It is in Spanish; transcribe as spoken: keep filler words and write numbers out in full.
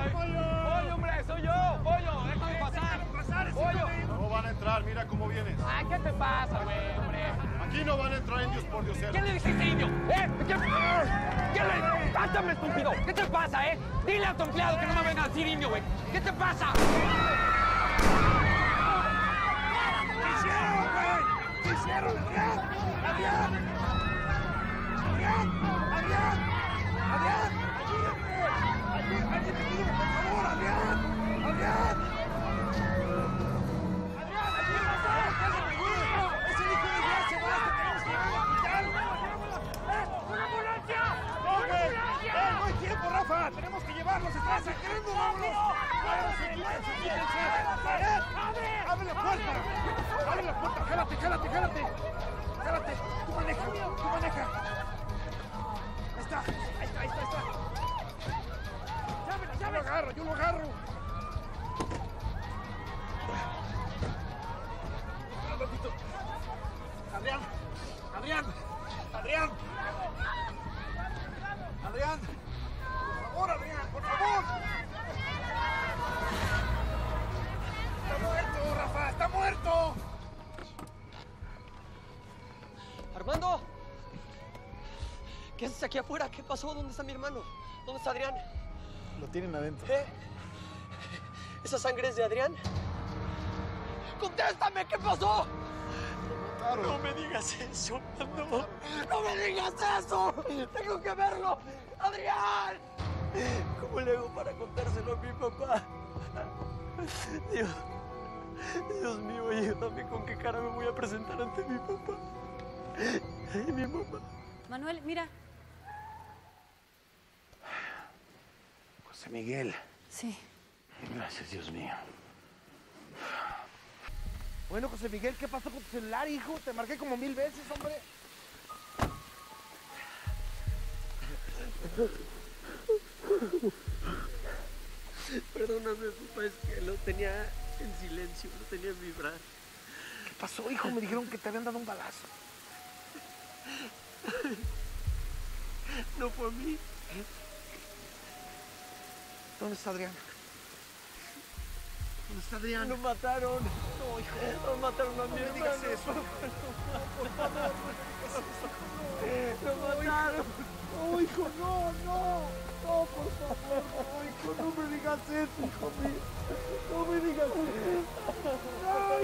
¡Pollo, hombre! ¡Soy yo! ¡Pollo! ¡Déjame pasar! ¡Pollo! No van a entrar, mira cómo vienes. Ay, ¿qué te pasa, güey, hombre? Aquí no van a entrar indios por Dios. ¿Qué le dijiste, indio? ¿Eh? ¿Qué, ¿Qué le...? ¡Pásame, estúpido! ¿Qué te pasa, eh? Dile a tu empleado que no me venga a decir indio, güey. ¿Qué te pasa? ¿Qué hicieron, güey? ¿Qué hicieron, Adrián? ¡Adrián! ¡Adrián! ¡Adrián! ¡Adrián! ¡Ayúdame! ¡Alguien te ayude, por favor, Adrián! ¡Adrián! ¡Adrián, ayúdame! ¡Es el hijo de Gracia! ¡Basta! ¡Tenemos que llevarlo al hospital! ¡Una ambulancia! ¡Una ambulancia! ¡No hay tiempo, Rafa! ¡Tenemos que llevarlos! ¡Está sangrando! ¡Vámonos! ¡Quítense, quítense, quítense! ¡Abre! ¡Abre la puerta! ¡Abre la puerta! ¡Jálate, jálate, jálate! ¡Jálate! ¡Tú maneja! ¡Tú maneja! Ahí está, ahí está, ahí está, ahí está. ¡Llámela, llámela! Yo lo agarro, yo lo agarro. Espera un ratito. Adrián, Adrián, Adrián. Adrián. Por favor, Adrián, por favor. Está muerto, Rafa, está muerto. Armando. ¿Qué haces aquí afuera? ¿Qué pasó? ¿Dónde está mi hermano? ¿Dónde está Adrián? Lo tienen adentro. ¿Eh? ¿Esa sangre es de Adrián? ¡Contéstame! ¿Qué pasó? No me digas eso, no. ¡No me digas eso! ¡Tengo que verlo! ¡Adrián! ¿Cómo le hago para contárselo a mi papá? Dios, Dios mío, ayúdame. ¿Con qué cara me voy a presentar ante mi papá? Ay, mi mamá. Manuel, mira. José Miguel. Sí. Gracias, Dios mío. Bueno, José Miguel, ¿qué pasó con tu celular, hijo? Te marqué como mil veces, hombre. Perdóname, papá, es que lo tenía en silencio, lo tenía en vibrar. ¿Qué pasó, hijo? Me dijeron que te habían dado un balazo. No fue a mí. ¿Dónde está Adrián? ¿Dónde está Adrián? Lo mataron. No, hijo, lo mataron a mi hermano. No me digas eso. Por favor, lo mataron. No, hijo, no, no. No, por favor, no, hijo, no me digas eso, hijo mío. No me digas eso. No.